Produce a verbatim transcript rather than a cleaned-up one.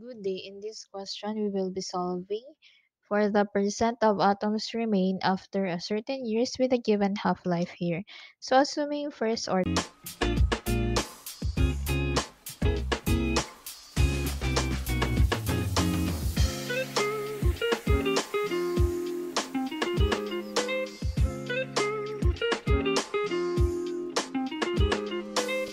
Good day. In this question, we will be solving for the percent of atoms remain after a certain years with a given half-life here. So assuming first order.